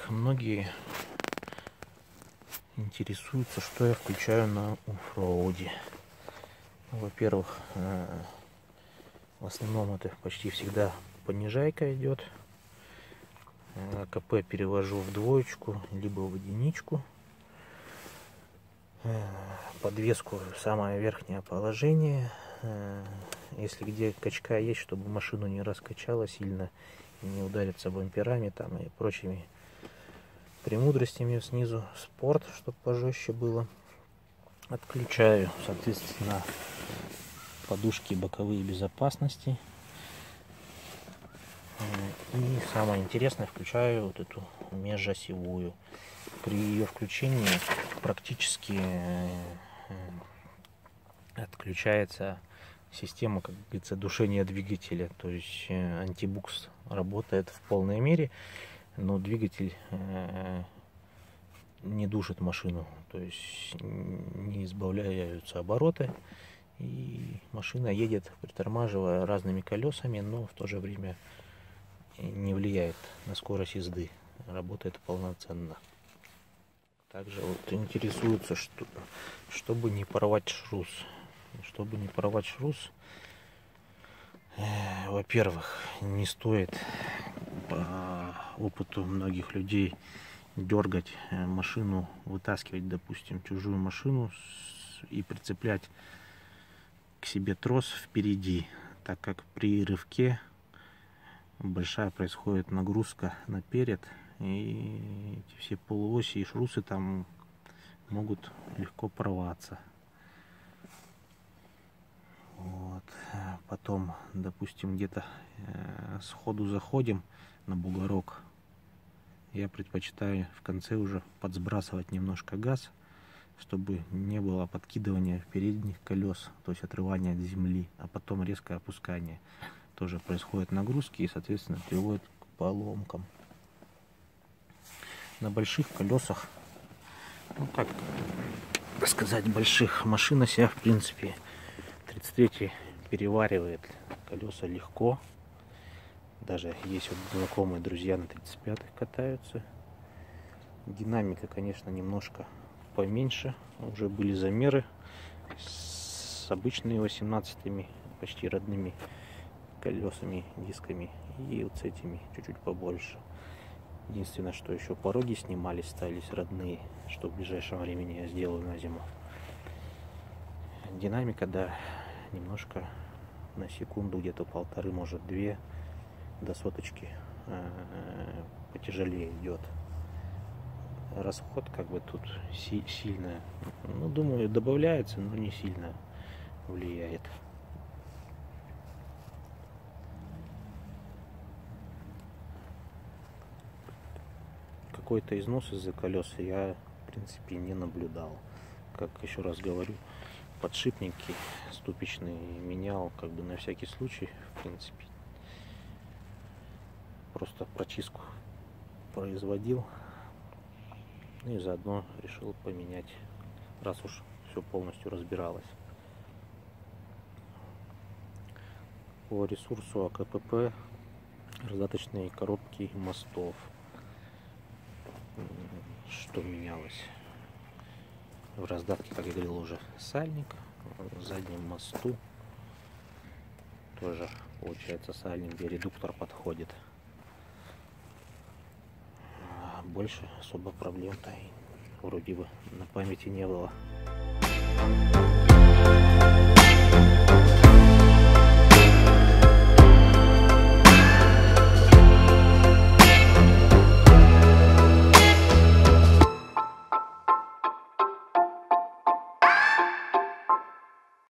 многие интересуются, что я включаю на оффроуде. Во-первых, в основном это почти всегда понижайка идет. КП перевожу в двоечку, либо в единичку. Подвеску в самое верхнее положение. Если где качка есть, чтобы машину не раскачала сильно, не удариться бамперами там и прочими премудростями снизу. Спорт, чтобы пожестче было. Отключаю, соответственно, подушки боковые безопасности. И самое интересное, включаю вот эту межосевую. При ее включении практически отключается система, как говорится, душения двигателя. То есть антибукс работает в полной мере, но двигатель не душит машину. То есть не избавляются обороты. И машина едет, притормаживая разными колесами, но в то же время не влияет на скорость езды. Работает полноценно. Также вот интересуется, чтобы не порвать шрус. Чтобы не порвать шрус, во-первых, не стоит по опыту многих людей дергать машину, вытаскивать, допустим, чужую машину и прицеплять к себе трос впереди, так как при рывке большая происходит нагрузка наперед, и эти все полуоси и шрусы там могут легко порваться. Вот. Потом, допустим, где-то сходу заходим на бугорок. Я предпочитаю в конце уже подсбрасывать немножко газ, чтобы не было подкидывания передних колес, то есть отрывания от земли, а потом резкое опускание. Тоже происходят нагрузки и, соответственно, приводит к поломкам. На больших колесах, ну как сказать, больших, машина себя, в принципе, 33 переваривает колеса легко. Даже есть вот знакомые друзья на 35-х катаются. Динамика, конечно, немножко поменьше. Уже были замеры с обычными 18-ми, почти родными колесами, дисками. И вот с этими чуть-чуть побольше. Единственное, что еще пороги снимались, ставились родные, что в ближайшем времени я сделаю на зиму. Динамика, да, немножко на секунду, где-то полторы, может две, до соточки потяжелее идет. Расход как бы тут сильно, ну, думаю, добавляется, но не сильно влияет. Какой-то износ из-за колес я, в принципе, не наблюдал. Как еще раз говорю, подшипники ступичные менял как бы на всякий случай, в принципе. Просто прочистку производил и заодно решил поменять, раз уж все полностью разбиралось. По ресурсу АКПП раздаточные коробки мостов. Что менялось? В раздатке, как я говорил, уже сальник. В заднем мосту тоже получается сальник, где редуктор подходит. Больше особо проблем-то вроде бы на памяти не было.